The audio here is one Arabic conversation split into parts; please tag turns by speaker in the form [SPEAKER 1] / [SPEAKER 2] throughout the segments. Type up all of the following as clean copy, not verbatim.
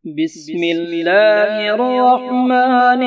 [SPEAKER 1] بسم الله الرحمن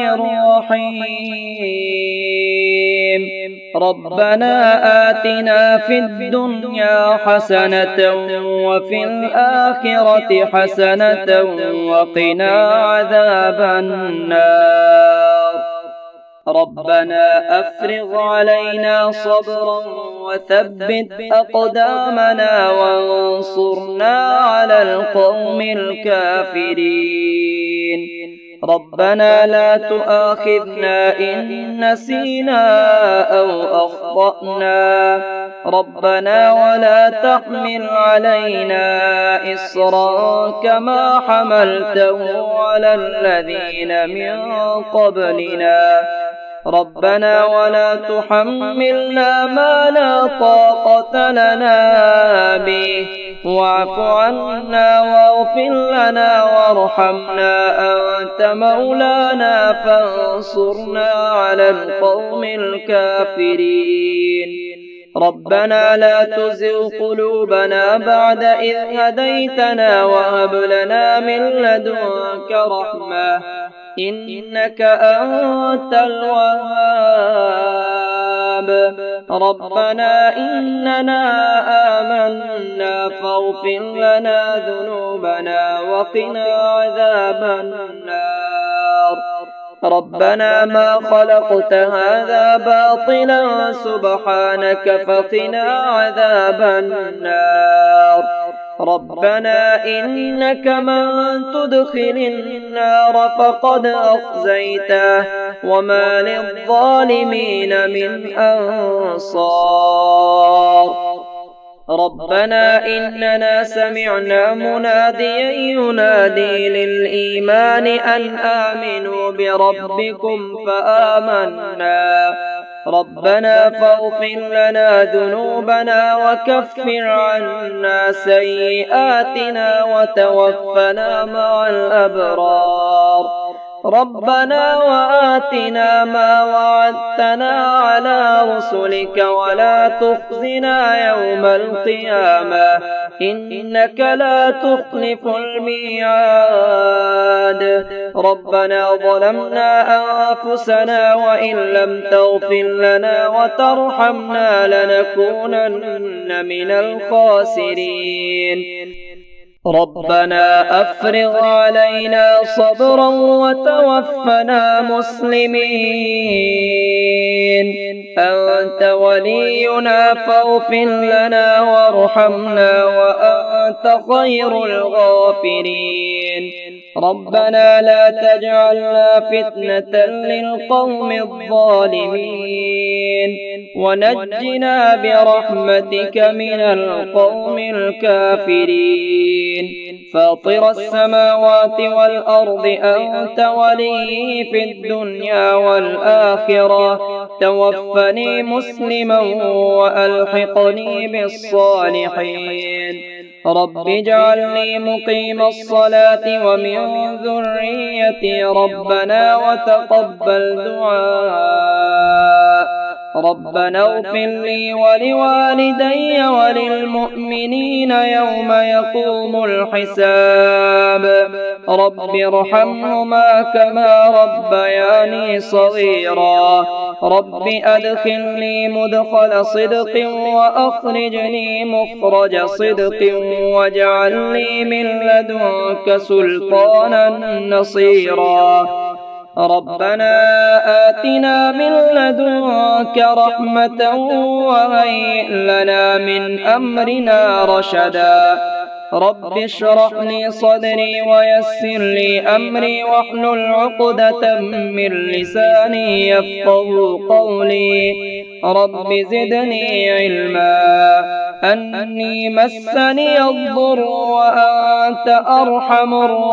[SPEAKER 1] الرحيم. ربنا آتنا في الدنيا حسنة وفي الآخرة حسنة وقنا عذاب النار. ربنا أفرغ علينا صبرا وثبت أقدامنا وانصرنا على القوم الكافرين. ربنا لا تؤاخذنا إن نسينا أو أخطأنا. ربنا ولا تحمل علينا إصرا كما حملته على الذين من قبلنا. ربنا ولا تحملنا ما لا طاقة لنا به واعف عنا واغفر لنا وارحمنا أنت مولانا فانصرنا على القوم الكافرين. ربنا لا تزغ قلوبنا بعد إذ هديتنا وهب لنا من لدنك رحمة إنك أنت الوهاب. ربنا إننا آمنا فاغفر لنا ذنوبنا وقنا عذاب النار. ربنا ما خلقت هذا باطلا سبحانك فقنا عذاب النار. ربنا إنك من تدخل النار فقد أخزيته وما للظالمين من أنصار. ربنا إننا سمعنا مناديا ينادي للإيمان أن آمنوا بربكم فآمنا. ربنا فاغفر لنا ذنوبنا وكفر عنا سيئاتنا وتوفنا مع الأبرار. ربنا وآتنا ما وعدتنا على رسلك ولا تخزنا يوم القيامة إنك لا تخلف الميعاد. ربنا ظلمنا أنفسنا وإن لم تغفر لنا وترحمنا لنكونن من الخاسرين. ربنا أفرغ علينا صبرا وتوفنا مسلمين. أنت ولينا فاغفر لنا وارحمنا وأنت خير الغافرين. ربنا لا تجعلنا فتنة للقوم الظالمين ونجنا برحمتك من القوم الكافرين. فاطر السماوات والأرض أنت ولي في الدنيا والآخرة توفني مسلما وألحقني بالصالحين. رب اجعلني مقيم الصلاة ومن ذريتي ربنا وتقبل دعاء. ربنا اغفر لي ولوالدي وللمؤمنين يوم يقوم الحساب. رب ارحمهما كما ربياني صغيرا. رب أدخلني مدخل صدق وأخرجني مخرج صدق واجعل لي من لدنك سلطانا نصيرا. ربنا آتنا من لدنك رحمة وهيئ لنا من أمرنا رشدا. رب اشرح لي صدري ويسر لي أمري واحلل عقدة من لساني يفقه قولي. رب زدني علما أني مسني الضر وأنت أرحم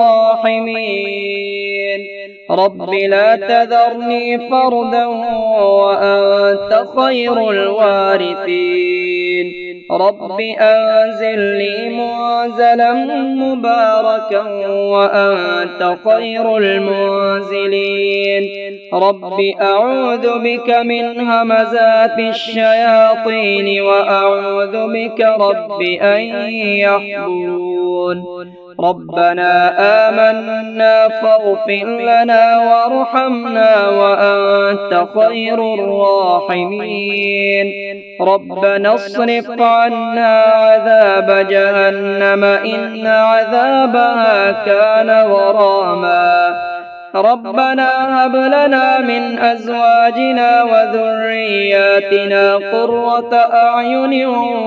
[SPEAKER 1] الراحمين. رب لا تذرني فردا وأنت خير الوارثين. رب أنزل لي منزلا مباركا وأنت خير المنزلين. رب أعوذ بك من همزات الشياطين وأعوذ بك رب أن يحضرون. ربنا آمنا فاغفر لنا وارحمنا وأنت خير الراحمين ربنا اصرف عنا عذاب جهنم إن عذابها كان غراما ربنا هب لنا من أزواجنا وذرياتنا قرة أعين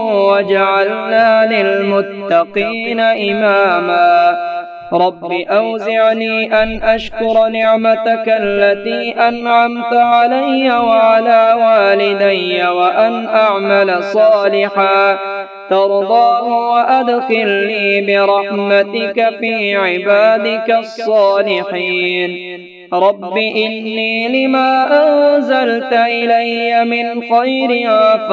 [SPEAKER 1] واجعلنا للمتقين إماما رب أوزعني أن أشكر نعمتك التي أنعمت علي وعلى والدي وأن أعمل صالحا ترضاه وأدخلني برحمتك في عبادك الصالحين رب إني لما أنزلت إلي من خير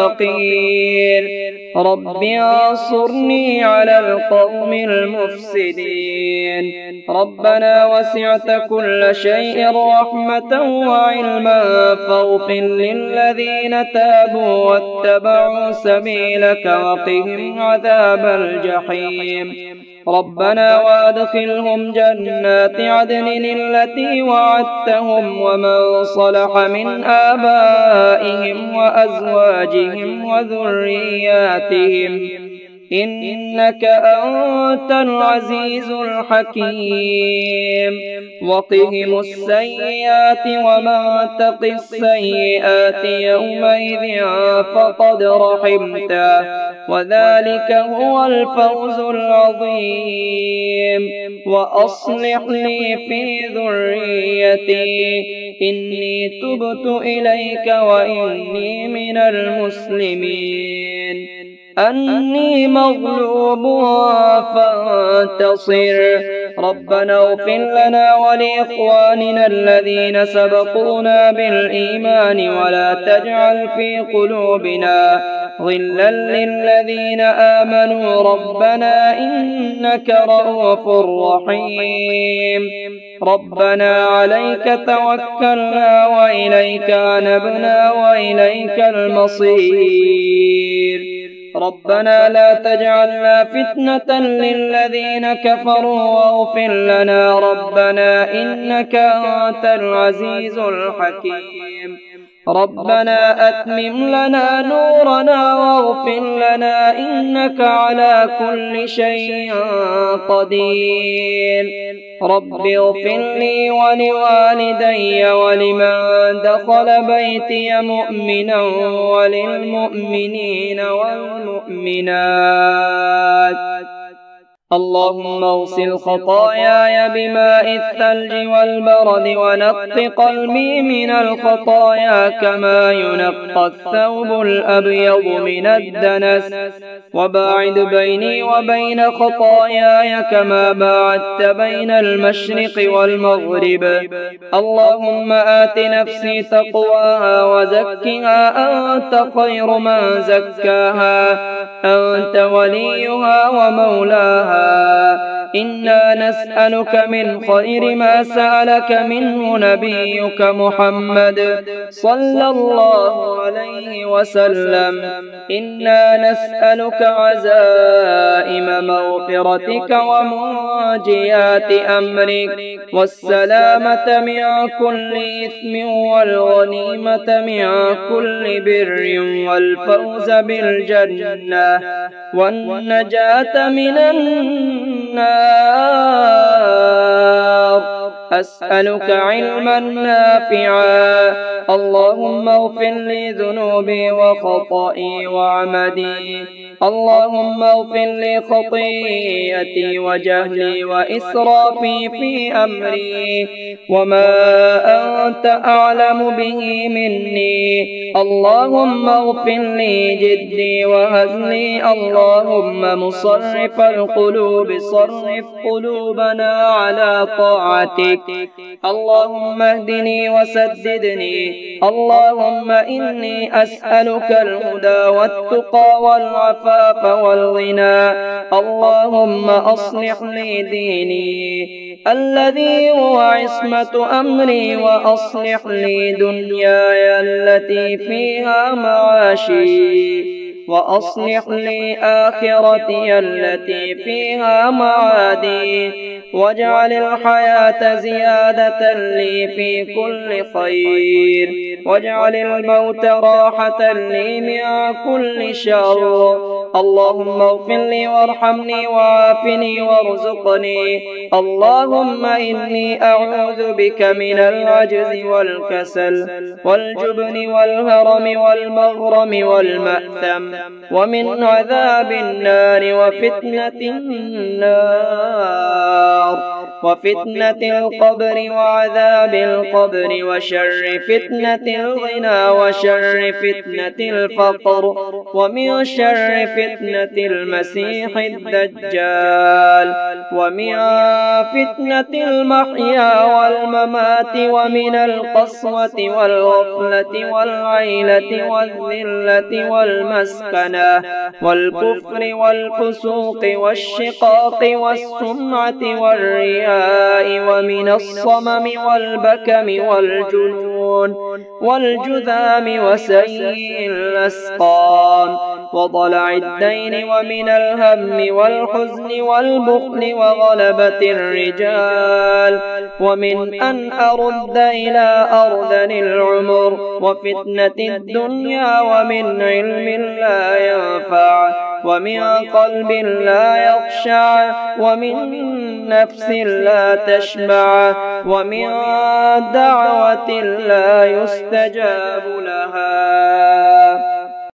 [SPEAKER 1] فقير رب انصرني على القوم المفسدين ربنا وسعت كل شيء رحمة وعلما فاغفر للذين تابوا واتبعوا سبيلك وقهم عذاب الجحيم ربنا وادخلهم جنات عدن التي وعدتهم ومن صلح من آبائهم وأزواجهم وذرياتهم إنك أنت العزيز الحكيم وقهم السيئات ومن تق السيئات يومئذ فقد رحمته وذلك هو الفوز العظيم وأصلح لي في ذريتي إني تبت إليك وإني من المسلمين أني مغلوب فانتصر ربنا اغفر لنا ولإخواننا الذين سبقونا بالإيمان ولا تجعل في قلوبنا غلا للذين آمنوا ربنا إنك رؤوف رحيم ربنا عليك توكلنا وإليك أنبنا وإليك المصير ربنا لا تجعلنا فتنة للذين كفروا واغفر لنا ربنا إنك أنت العزيز الحكيم ربنا أتمم لنا نورنا واغفر لنا إنك على كل شيء قدير رب اغفر لي ولوالدي ولمن دخل بيتي مؤمنا وللمؤمنين والمؤمنات اللهم اغسل خطاياي بماء الثلج والبرد ونق قلبي من الخطايا كما ينقى الثوب الأبيض من الدنس وباعد بيني وبين خطاياي كما باعدت بين المشرق والمغرب اللهم آت نفسي تقواها وزكها أنت خير من زكاها أنت وليها ومولاها إنا نسألك من خير ما سألك منه نبيك محمد صلى الله عليه وسلم إنا نسألك عزائم مغفرتك ومنجيات أمرك والسلامة من كل إثم والغنيمة من كل بر والفوز بالجنة والنجاة من النار أسألك علما نافعا اللهم اغفر لي ذنوبي وخطئي وعمدي اللهم اغفر لي خطيئتي وجهلي وإسرافي في أمري وما أنت أعلم به مني اللهم اغفر لي جدي وهزلي اللهم مصرف القلوب صرف قلوبنا على طاعتك اللهم اهدني وسددني اللهم إني أسألك الهدى والتقى والعفاف والغنى اللهم أصلح لي ديني الذي هو عصمة أمري وأصلح لي دنياي التي فيها معاشي وأصلح لي آخرتي التي فيها معادي، واجعل الحياة زيادة لي في كل خير، واجعل الموت راحة لي من كل شر. اللهم اغفر لي وارحمني وعافني وارزقني. اللهم إني أعوذ بك من العجز والكسل والجبن والهرم والمغرم والمأثم، ومن عذاب النار وفتنة القبر وعذاب القبر، وشر فتنة الغنى وشر فتنة الفقر، ومن شر فتنة المسيح الدجال، ومن فتنة المحيا والممات، ومن القسوة والغفلة والعيلة والذلة والمسكنة والكفر والفسوق والشقاق والسمعة والرياء، ومن الصمم والبكم والجنون والجذام وسيء الأسقام وضلع الدين، ومن الهم والحزن والبخل وغلبة الرجال، ومن أن أرد إلى أرذل العمر، وفتنة الدنيا، ومن علم لا ينفع، ومن قلب لا يخشع، ومن نفس لا تشبع، ومن دعوة لا يستجاب لها.